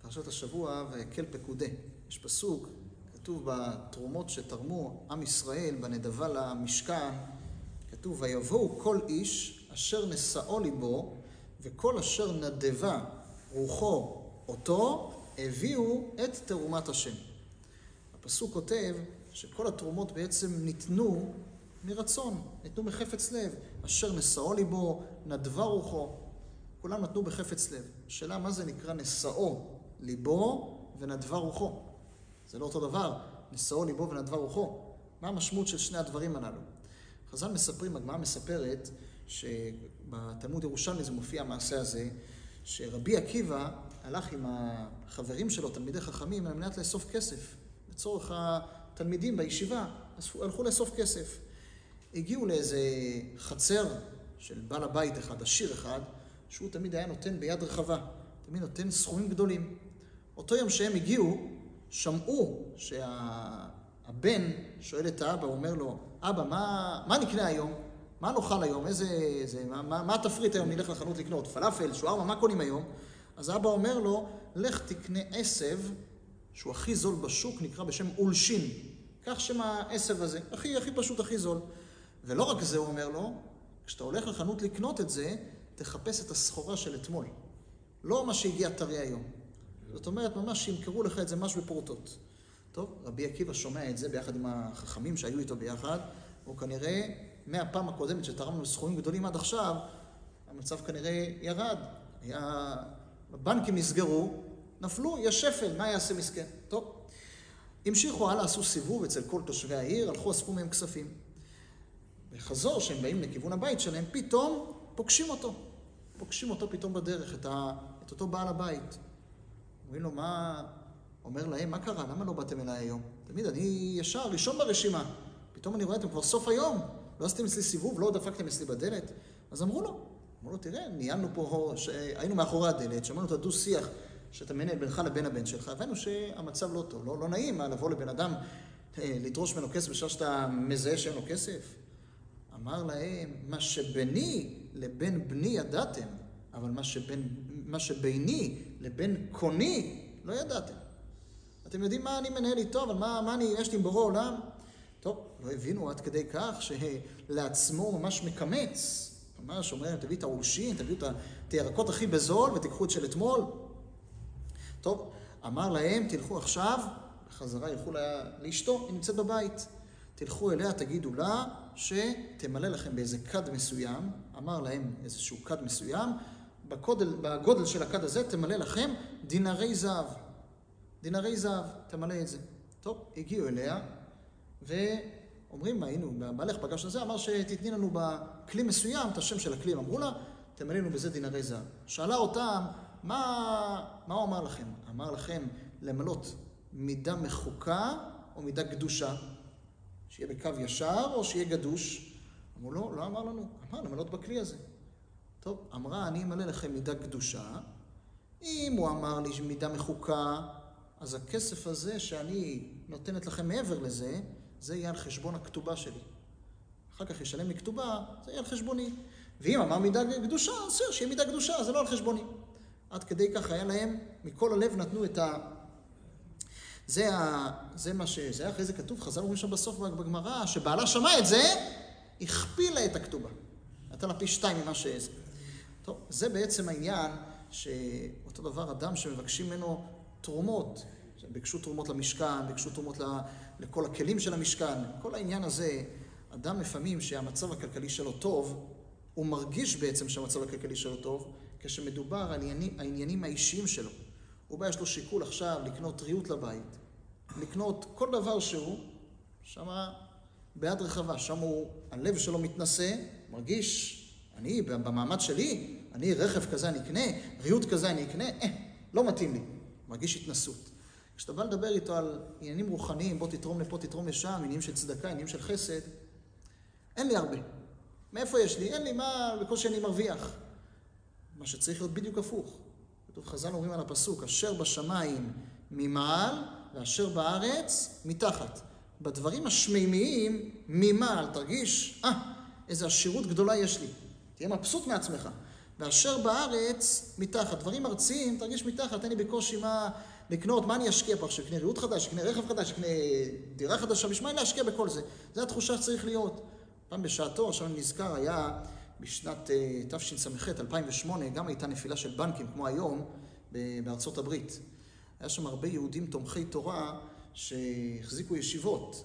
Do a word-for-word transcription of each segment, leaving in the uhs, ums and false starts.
פרשת השבוע, ויקל פקודה. יש פסוק, כתוב בתרומות שתרמו עם ישראל בנדבה למשכן, כתוב, ויבואו כל איש אשר נשאו ליבו, וכל אשר נדבה רוחו אותו, הביאו את תרומת השם. הפסוק כותב שכל התרומות בעצם ניתנו מרצון, ניתנו בחפץ לב. אשר נשאו ליבו, נדבה רוחו, כולם נתנו בחפץ לב. השאלה מה זה נקרא נשאו ליבו ונדבה רוחו? זה לא אותו דבר, נשאו ליבו ונדבה רוחו. מה המשמעות של שני הדברים הללו? חז"ל מספרים, הגמרא מספרת, שבתלמוד ירושלמי זה מופיע המעשה הזה, שרבי עקיבא הלך עם החברים שלו, תלמידי חכמים, על מנת לאסוף כסף. לצורך התלמידים בישיבה, הלכו לאסוף כסף. הגיעו לאיזה חצר של בעל הבית אחד, עשיר אחד, שהוא תמיד היה נותן ביד רחבה, תמיד נותן סכומים גדולים. אותו יום שהם הגיעו, שמעו שהבן שואל את האבא, הוא אומר לו, אבא, מה, מה נקנה היום? מה נאכל היום? איזה, איזה, מה, מה, מה התפריט היום? נלך לחנות לקנות, פלאפל, שוארמה, מה קונים היום? אז האבא אומר לו, לך תקנה עשב, שהוא הכי זול בשוק, נקרא בשם אולשין. כך שם העשב הזה, הכי, הכי פשוט, הכי זול. ולא רק זה, הוא אומר לו, כשאתה הולך לחנות לקנות את זה, תחפש את הסחורה של אתמול. לא מה שהגיע טרי היום. זאת אומרת, ממש שימכרו לך את זה משהו בפרוטות. טוב, רבי עקיבא שומע את זה ביחד עם החכמים שהיו איתו ביחד, הוא כנראה, מהפעם הקודמת שתרמנו סכומים גדולים עד עכשיו, המצב כנראה ירד. היה... הבנקים נסגרו, נפלו, יש שפל, מה יעשה מסכן? טוב. המשיכו הלאה, עשו סיבוב אצל כל תושבי העיר, הלכו, אספו מהם כספים. בחזור, שהם באים לכיוון הבית שלהם, פתאום פוגשים אותו. פוגשים אותו פתאום בדרך, את, ה... את אותו בעל הבית. אומרים לו, מה... אומר להם, מה קרה? למה לא באתם אליי היום? תמיד, אני ישר, ראשון ברשימה. פתאום אני רואה, אתם כבר סוף היום. לא עשיתם אצלי סיבוב, לא דפקתם אצלי בדלת. אז אמרו לו, אמרו לו, תראה, ניהלנו פה, היינו מאחורי הדלת, שמענו את הדו שיח שאתה מנהל בינך לבין הבן שלך, הבנו שהמצב לא טוב, לא, לא נעים לבוא לבן אדם, לדרוש ממנו כסף בשביל שאתה מזהה שאין לו כסף. אמר להם, מה שביני לבין בני ידעתם, אבל מה, שבין, מה שביני לבין קוני לא ידעתם. אתם יודעים מה אני מנהל איתו, אבל מה, מה אני, יש לי בורא עולם? טוב, לא הבינו עד כדי כך שלעצמו ממש מקמץ. ממש אומר, תביאו את האולשין, תביאו את הירקות הכי בזול ותיקחו את של אתמול. טוב, אמר להם, תלכו עכשיו, בחזרה ילכו לה, לאשתו, היא נמצאת בבית. תלכו אליה, תגידו לה שתמלא לכם באיזה קד מסוים, אמר להם איזשהו קד מסוים, בגודל, בגודל של הקד הזה תמלא לכם דינרי זהב. דינרי זהב, תמלא את זה. טוב, הגיעו אליה, ואומרים, היינו, בעלך פגש לזה, אמר שתתני לנו בכלי מסוים, את השם של הכלי, אמרו לה, תמלא לנו בזה דינרי זהב. שאלה אותם, מה, מה הוא אמר לכם? אמר לכם למלות מידה מחוקה או מידה קדושה? שיהיה בקו ישר או שיהיה גדוש? אמרו לו, לא אמר לנו, אמר למלות בכלי הזה. טוב, אמרה, אני אמלא לכם מידה קדושה. אם הוא אמר לי מידה מחוקה, אז הכסף הזה שאני נותנת לכם מעבר לזה, זה יהיה על חשבון הכתובה שלי. אחר כך ישלם לי כתובה, זה יהיה על חשבוני. ואם אמר מידה קדושה, אז שיהיה מידה קדושה, זה לא על חשבוני. עד כדי כך היה להם, מכל הלב נתנו את ה... זה, ה... זה מה ש... זה היה אחרי זה כתוב, חז"ל אומרים שם בסוף בגמרא, שבעלה שמע את זה, הכפילה את הכתובה. נתן לה פי שתיים ממה שזה. טוב, זה בעצם העניין שאותו דבר אדם שמבקשים ממנו תרומות, ביקשו תרומות למשכן, ביקשו תרומות לכל הכלים של המשכן, כל העניין הזה, אדם לפעמים שהמצב הכלכלי שלו טוב, הוא מרגיש בעצם שהמצב הכלכלי שלו טוב, כשמדובר על העניינים, העניינים האישיים שלו. הוא בא, יש לו שיקול עכשיו לקנות ריהוט לבית, לקנות כל דבר שהוא, שמה ביד רחבה, שם הוא, הלב שלו מתנשא, מרגיש, אני במעמד שלי, אני רכב כזה אני אקנה, ריהוט כזה אני אקנה, אה, לא מתאים לי, מרגיש התנסות. כשאתה בא לדבר איתו על עניינים רוחניים, בוא תתרום לפה, תתרום לשם, עניינים של צדקה, עניינים של חסד, אין לי הרבה. מאיפה יש לי? אין לי מה, בקושי אני מרוויח. מה שצריך להיות בדיוק הפוך. כתוב חז"ל אומרים על הפסוק, אשר בשמיים ממעל ואשר בארץ מתחת. בדברים השמימיים ממעל, תרגיש, אה, איזו עשירות גדולה יש לי. תהיה מבסוט מעצמך. ואשר בארץ מתחת. דברים ארציים, תרגיש מתחת, אין לי בקושי מה לקנות, מה אני אשקיע פה עכשיו? שקנה ריהוט חדש, שקנה רכב חדש, שקנה דירה חדשה, בשביל מה להשקיע בכל זה? זו התחושה שצריך להיות. פעם בשעתו, עכשיו אני נזכר, היה בשנת תשס"ח, אלפיים ושמונה, גם הייתה נפילה של בנקים, כמו היום, בארצות הברית. היה שם הרבה יהודים תומכי תורה שהחזיקו ישיבות,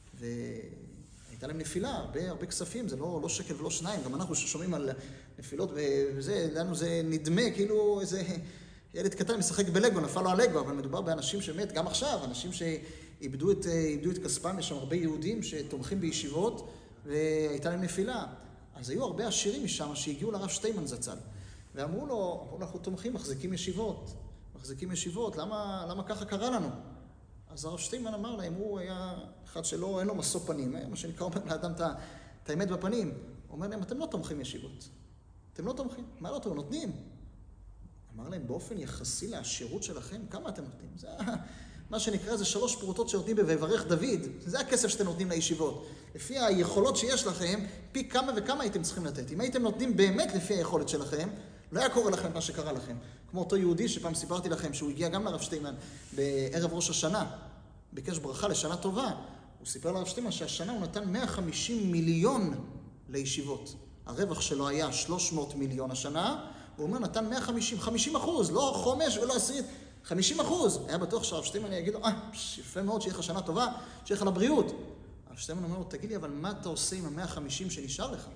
והייתה להם נפילה, הרבה, הרבה כספים, זה לא, לא שקל ולא שניים, גם אנחנו ששומעים על נפילות, וזה, לנו זה נדמה כאילו איזה ילד קטן משחק בלגו, נפל לו הלגו, אבל מדובר באנשים שמת, גם עכשיו, אנשים שאיבדו את, איבדו את כספם, יש שם הרבה יהודים שתומכים בישיבות, והייתה להם נפילה. אז היו הרבה עשירים משם שהגיעו לרב שטיימן זצ"ל, ואמרו לו, אמרו לו, אנחנו תומכים, מחזיקים ישיבות, מחזיקים ישיבות, למה, למה ככה קרה לנו? אז הרב שטיימן אמר להם, הוא היה אחד שלא, אין לו משוא פנים, מה שנקרא, אומר לאדם את האמת בפנים. הוא אומר להם, אתם לא תומכים ישיבות. אתם לא תומכים. מה לא תומכים? נותנים. אמר להם, באופן יחסי לעשירות שלכם, כמה אתם נותנים? זה מה שנקרא, זה שלוש פרוטות שנותנים ב"ויברך דוד", זה הכסף שאתם נותנים לישיבות. לפי היכולות שיש לכם, פי כמה וכמה הייתם צריכים לתת. אם הייתם נותנים באמת לפי היכולת שלכם, לא היה קורה לכם מה שקרה לכם. כמו אותו יהודי שפעם סיפרתי לכם, שהוא הגיע גם לרב שטיימן בערב ראש השנה, ביקש ברכה לשנה טובה. הוא סיפר לרב שטיימן שהשנה הוא נתן מאה וחמישים מיליון לישיבות. הרווח שלו היה שלוש מאות מיליון השנה, הוא אומר, נתן מאה וחמישים, חמישים אחוז, לא חומש ולא עשרית, חמישים אחוז. היה בטוח שהרב שטיימן יגיד לו, אה, יפה מאוד, שיהיה לך שנה טובה, שיהיה לך לבריאות. הרב שטיימן אומר לו, תגיד לי, אבל מה אתה עושה עם ה-מאה וחמישים שנשאר לך?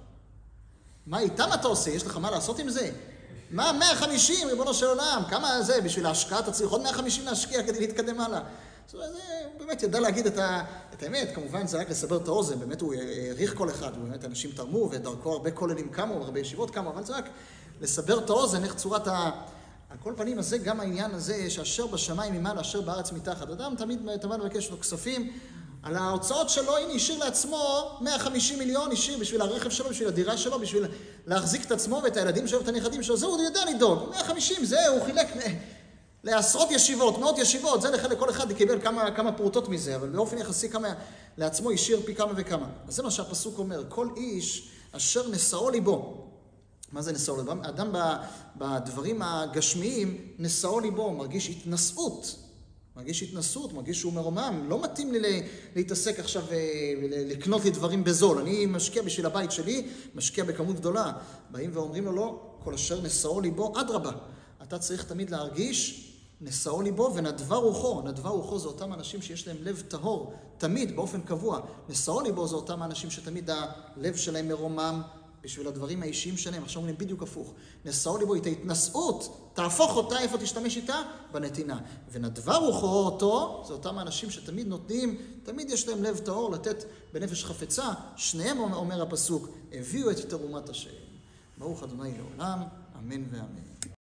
מה איתם אתה עושה? יש לך מה לעשות עם זה? מה מאה וחמישים, ריבונו של עולם? כמה זה? בשביל ההשקעה אתה צריך עוד מאה וחמישים להשקיע כדי להתקדם הלאה. זה באמת ידע להגיד את, ה, את האמת, כמובן זה רק לסבר את האוזן, באמת הוא העריך כל אחד, באמת אנשים תרמו ודרכו הרבה כוללים קמו, הרבה ישיבות קמו, אבל זה רק לסבר את האוזן, איך צורת ה... על כל פנים הזה, גם העניין הזה, שאשר בשמיים ממעלה, אשר בארץ מתחת. אדם תמיד תמיד מבקש לו כספים, על ההוצאות שלו, הנה, השאיר לעצמו מאה וחמישים מיליון, השאיר בשביל הרכב שלו, בשביל הדירה שלו, בשביל להחזיק את עצמו ואת הילדים שלו ואת הנכדים שלו, זהו, הוא יודע לדאוג, מאה וחמישים, זהו, הוא חילק לעשרות ישיבות, מאות ישיבות, זה לכן לכל אחד יקבל כמה, כמה פרוטות מזה, אבל באופן יחסי כמה, לעצמו השאיר פי כמה וכמה. אז זה מה שהפסוק אומר, כל איש אשר נשאו ליבו. מה זה נשאו ליבו? אדם בדברים הגשמיים, נשאו ליבו, מרגיש התנשאות. מרגיש התנסות, מרגיש שהוא מרומם, לא מתאים לי להתעסק עכשיו ולקנות לי דברים בזול. אני משקיע בשביל הבית שלי, משקיע בכמות גדולה. באים ואומרים לו, לא, כל אשר נשאו ליבו, אדרבה. אתה צריך תמיד להרגיש, נשאו ליבו ונדבה רוחו. נדבה רוחו זה אותם אנשים שיש להם לב טהור, תמיד, באופן קבוע. נשאו ליבו זה אותם אנשים שתמיד הלב שלהם מרומם, בשביל הדברים האישיים שלהם, עכשיו אומרים בדיוק הפוך. נשאו ליבו את ההתנשאות, תהפוך אותה, איפה תשתמש איתה? בנתינה. ונדבה רוחו אותו, זה אותם האנשים שתמיד נותנים, תמיד יש להם לב טהור לתת בנפש חפצה, שניהם אומר הפסוק, הביאו את תרומת השם. ברוך אדוני לעולם, אמן ואמן.